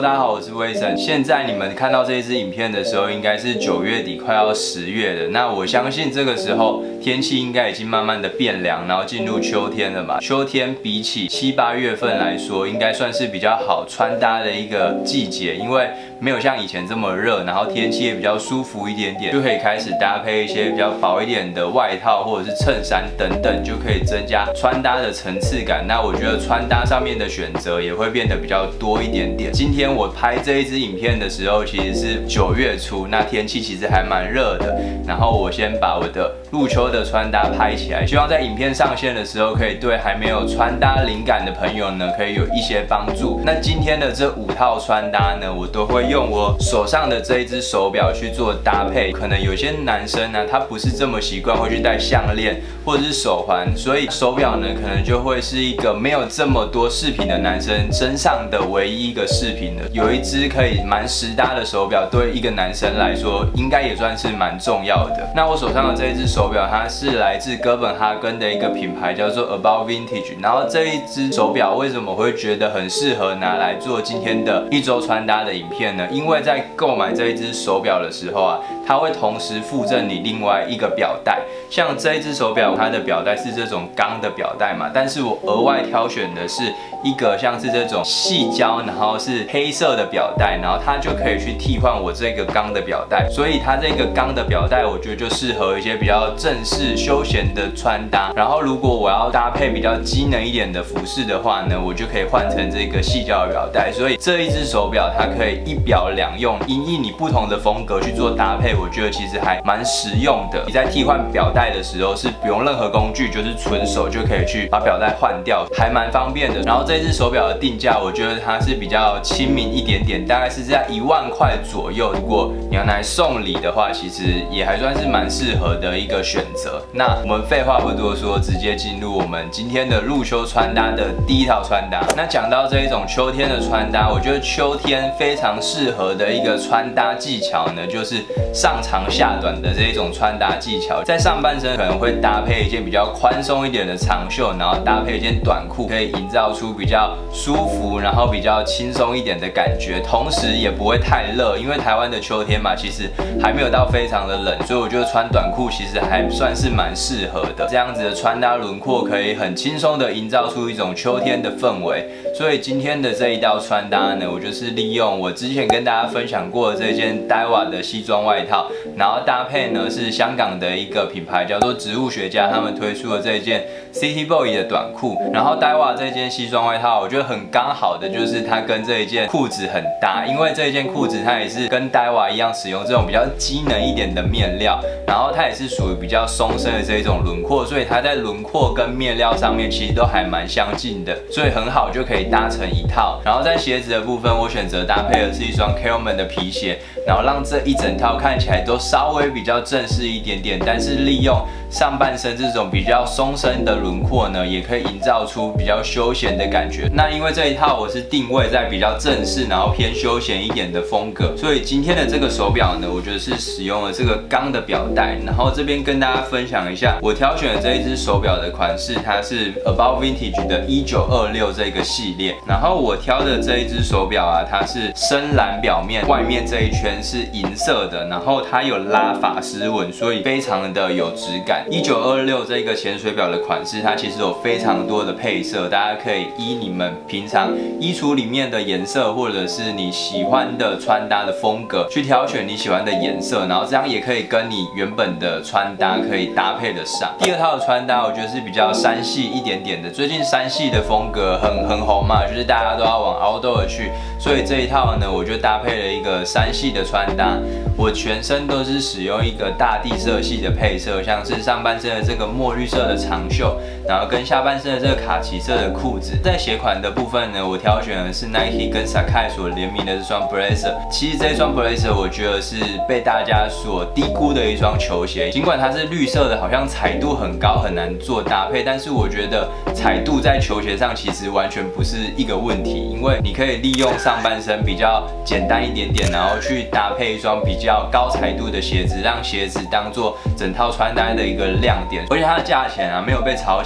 大家好，我是威神。现在你们看到这一支影片的时候，应该是9月底，快要10月了。那我相信这个时候天气应该已经慢慢的变凉，然后进入秋天了嘛。秋天比起7、8月份来说，应该算是比较好穿搭的一个季节，因为没有像以前这么热，然后天气也比较舒服一点点，就可以开始搭配一些比较薄一点的外套或者是衬衫等等，就可以增加穿搭的层次感。那我觉得穿搭上面的选择也会变得比较多一点点。今天我拍这一支影片的时候，其实是9月初，那天气其实还蛮热的。然后我先把我的入秋的穿搭拍起来，希望在影片上线的时候，可以对还没有穿搭灵感的朋友呢，可以有一些帮助。那今天的这5套穿搭呢，我都会用我手上的这一只手表去做搭配。可能有些男生呢，他不是这么习惯会去戴项链或者是手环，所以手表呢，可能就会是一个没有这么多饰品的男生身上的唯一一个饰品了。有一只可以蛮实搭的手表，对一个男生来说，应该也算是蛮重要的。那我手上的这一只手表，它是来自哥本哈根的一个品牌，叫做 About Vintage。然后这一只手表为什么会觉得很适合拿来做今天的一周穿搭的影片呢？因为在购买这一只手表的时候啊，它会同时附赠你另外一个表带。像这一只手表，它的表带是这种钢的表带嘛，但是我额外挑选的是一个像是这种细胶，然后是黑色的表带，然后它就可以去替换我这个钢的表带。所以它这个钢的表带，我觉得就适合一些比较正式休闲的穿搭。然后如果我要搭配比较机能一点的服饰的话呢，我就可以换成这个细胶的表带。所以这一只手表它可以一表两用，因应你不同的风格去做搭配，我觉得其实还蛮实用的。你在替换表带的时候是不用任何工具，就是纯手就可以去把表带换掉，还蛮方便的。然后这只手表的定价，我觉得它是比较亲民一点点，大概是在1万块左右。如果你要拿来送礼的话，其实也还算是蛮适合的一个选择。那我们废话不多说，直接进入我们今天的入秋穿搭的第一套穿搭。那讲到这一种秋天的穿搭，我觉得秋天非常适合的一个穿搭技巧呢，就是上长下短的这一种穿搭技巧。在上半身可能会搭配一件比较宽松一点的长袖，然后搭配一件短裤，可以营造出比较舒服，然后比较轻松一点的感觉，同时也不会太热。因为台湾的秋天嘛，其实还没有到非常的冷，所以我觉得穿短裤其实还算是蛮适合的。这样子的穿搭轮廓可以很轻松的营造出一种秋天的氛围。所以今天的这一道穿搭呢，我就是利用我之前跟大家分享过的这件 Daiwa 的西装外套，然后搭配呢是香港的一个品牌叫做植物学家他们推出的这一件 City Boy 的短裤。然后 Daiwa 这件西装外套，我觉得很刚好的就是它跟这一件裤子很搭，因为这一件裤子它也是跟 Daiwa 一样使用这种比较机能一点的面料，然后它也是属于比较松身的这一种轮廓，所以它在轮廓跟面料上面其实都还蛮相近的，所以很好就可以搭成一套。然后在鞋子的部分，我选择搭配的是一双 Kelman 的皮鞋，然后让这一整套看起来都稍微比较正式一点点，但是利用上半身这种比较松身的轮廓呢，也可以营造出比较休闲的感觉。那因为这一套我是定位在比较正式，然后偏休闲一点的风格，所以今天的这个手表呢，我觉得是使用了这个钢的表带。然后这边跟大家分享一下，我挑选的这一只手表的款式，它是 About Vintage 的1926这个系列。然后我挑的这一只手表啊，它是深蓝表面，外面这一圈是银色的，然后它有拉法丝纹，所以非常的有质感。1926这个潜水表的款式，它其实有非常多的配色，大家可以依你们平常衣橱里面的颜色，或者是你喜欢的穿搭的风格，去挑选你喜欢的颜色，然后这样也可以跟你原本的穿搭可以搭配得上。第二套的穿搭，我觉得是比较山系一点点的，最近山系的风格很红嘛，就是大家都要往 outdoor 去，所以这一套呢，我就搭配了一个山系的穿搭。我全身都是使用一个大地色系的配色，像是上半身的这个墨绿色的长袖，然后跟下半身的这个卡其色的裤子。在鞋款的部分呢，我挑选的是 Nike 跟 Sacai 所联名的这双 Blazer。其实这双 Blazer 我觉得是被大家所低估的一双球鞋，尽管它是绿色的，好像彩度很高，很难做搭配，但是我觉得彩度在球鞋上其实完全不是一个问题，因为你可以利用上半身比较简单一点点，然后去搭配一双比较高彩度的鞋子，让鞋子当做整套穿搭的一个亮点。而且它的价钱啊没有被炒起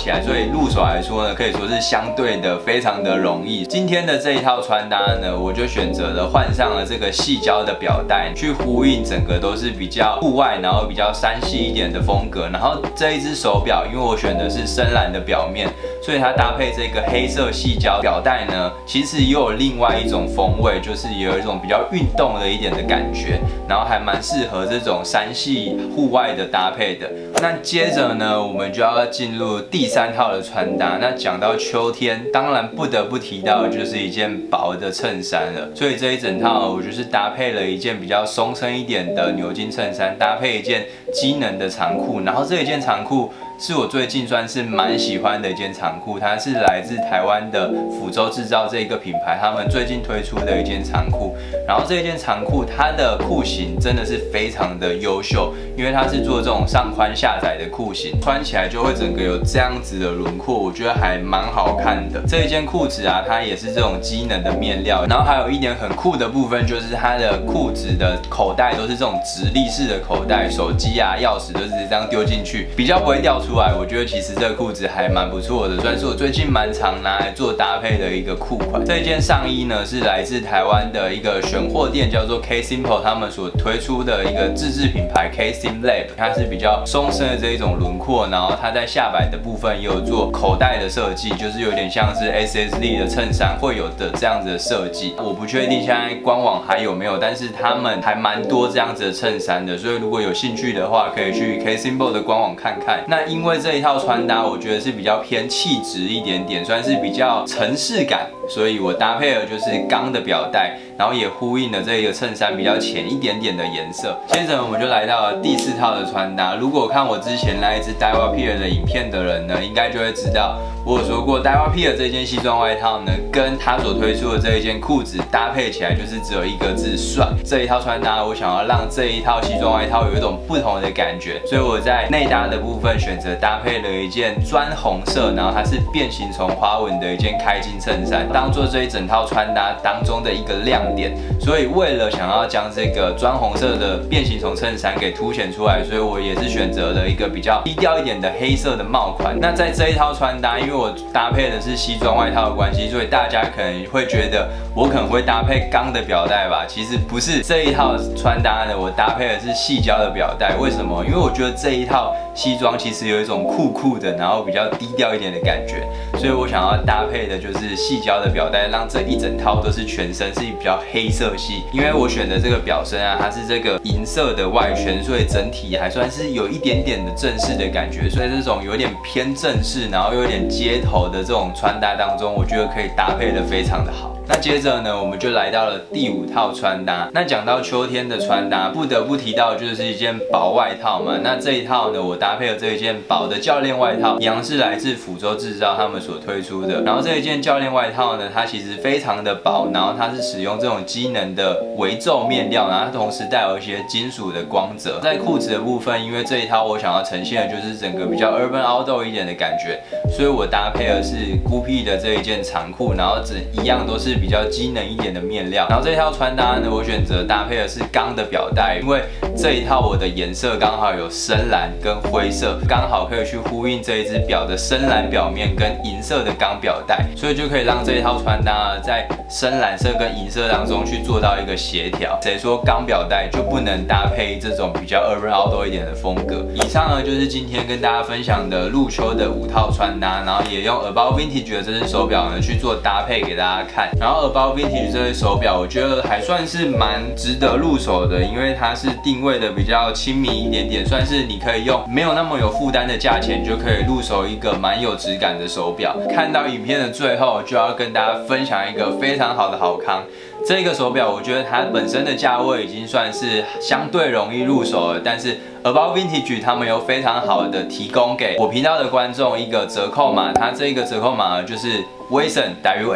起来，所以入手来说呢，可以说是相对的非常的容易。今天的这一套穿搭呢，我就选择了换上了这个细胶的表带，去呼应整个都是比较户外，然后比较山系一点的风格。然后这一只手表，因为我选的是深蓝的表面，所以它搭配这个黑色细胶表带呢，其实又有另外一种风味，就是有一种比较运动的一点的感觉，然后还蛮适合这种山系户外的搭配的。那接着呢，我们就要进入第3套的穿搭。那讲到秋天，当然不得不提到的就是一件薄的衬衫了。所以这一整套我就是搭配了一件比较松身一点的牛津衬衫，搭配一件机能的长裤。然后这一件长裤是我最近算是蛮喜欢的一件长裤，它是来自台湾的福州制造这一个品牌，他们最近推出的一件长裤。然后这一件长裤，它的裤型真的是非常的优秀，因为它是做这种上宽下窄的裤型，穿起来就会整个有这样子的轮廓，我觉得还蛮好看的。这一件裤子啊，它也是这种机能的面料，然后还有一点很酷的部分，就是它的裤子的口袋都是这种直立式的口袋，手机啊、钥匙都直接这样丢进去，比较不会掉出来。我觉得其实这个裤子还蛮不错的，算是我最近蛮常拿来做搭配的一个裤款。这一件上衣呢，是来自台湾的一个选货店，叫做 K Simple， 他们所推出的一个自制品牌 K Sim Lab， 它是比较松身的这一种轮廓，然后它在下摆的部分也有做口袋的设计，就是有点像是 SSD 的衬衫会有的这样子的设计。我不确定现在官网还有没有，但是他们还蛮多这样子的衬衫的，所以如果有兴趣的话，可以去 K Simple 的官网看看。那因为这一套穿搭，我觉得是比较偏气质一点点，算是比较城市感，所以我搭配了就是钢的表带，然后也呼应了这个衬衫比较浅一点点的颜色。接着我们就来到了第4套的穿搭。如果看我之前那一支 Daiwa Peer 的影片的人呢，应该就会知道我有说过 Daiwa Peer 这件西装外套呢，跟他所推出的这一件裤子搭配起来就是只有一个字帅。这一套穿搭，我想要让这一套西装外套有一种不同的感觉，所以我在内搭的部分选择搭配了一件砖红色，然后它是变形虫花纹的一件开襟衬衫，当做这一整套穿搭当中的一个亮点。所以为了想要将这个砖红色的变形虫衬衫给凸显出来，所以我也是选择了一个比较低调一点的黑色的帽款。那在这一套穿搭，因为我搭配的是西装外套的关系，所以大家可能会觉得我可能会搭配钢的表带吧，其实不是。这一套穿搭呢，我搭配的是细胶的表带。为什么？因为我觉得这一套西装其实有一种酷酷的，然后比较低调一点的感觉，所以我想要搭配的就是细胶的表带，让这一整套都是全身是比较黑色系。因为我选的这个表身啊，它是这个银色的外圈，所以整体还算是有一点点的正式的感觉。所以这种有点偏正式，然后又有点街头的这种穿搭当中，我觉得可以搭配的非常的好。那接着呢，我们就来到了第5套穿搭。那讲到秋天的穿搭，不得不提到就是一件薄外套嘛。那这一套呢，我搭配了这一件薄的教练外套，一样是来自福州制造他们所推出的。然后这一件教练外套呢，它其实非常的薄，然后它是使用这种机能的微皱面料，然后它同时带有一些金属的光泽。在裤子的部分，因为这一套我想要呈现的就是整个比较 urban outdoor 一点的感觉，所以我搭配的是Gucci的这一件长裤，然后一样都是比较机能一点的面料。然后这一套穿搭呢，我选择搭配的是钢的表带，因为这一套我的颜色刚好有深蓝跟灰色，刚好可以去呼应这一只表的深蓝表面跟银色的钢表带，所以就可以让这一套穿搭在深蓝色跟银色当中去做到一个协调。谁说钢表带就不能搭配这种比较 urban outdoor 一点的风格？以上呢就是今天跟大家分享的入秋的5套穿搭，然后也用 About Vintage 的这只手表呢去做搭配给大家看。然后 About Vintage 这只手表，我觉得还算是蛮值得入手的，因为它是定位的比较亲民一点点，算是你可以用没有那么有负担的价钱就可以入手一个蛮有质感的手表。看到影片的最后，就要跟大家分享一个非常好的好康。这个手表，我觉得它本身的价位已经算是相对容易入手了，但是 About Vintage 他们有非常好的提供给我频道的观众一个折扣码，它这个折扣码就是 Waisen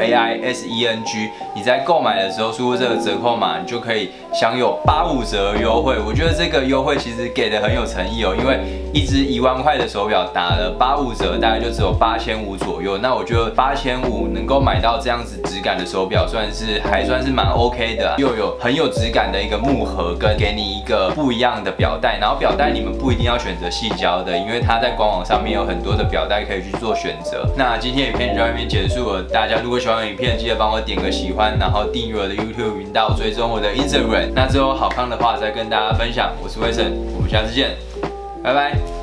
WAISENG， 你在购买的时候输入这个折扣码，你就可以享有85折优惠。我觉得这个优惠其实给的很有诚意哦，因为一只1万块的手表打了85折，大概就只有8500左右。那我觉得8500能够买到这样子质感的手表，还算是蛮 OK 的，又有很有质感的一个木盒，跟给你一个不一样的表带，然后表带带你们不一定要选择细胶的，因为它在官网上面有很多的表带可以去做选择。那今天影片就到这边结束了，大家如果喜欢我的影片，记得帮我点个喜欢，然后订阅我的 YouTube 频道，追踪我的 Instagram。那之后好看的话再跟大家分享。我是威森，我们下次见，拜拜。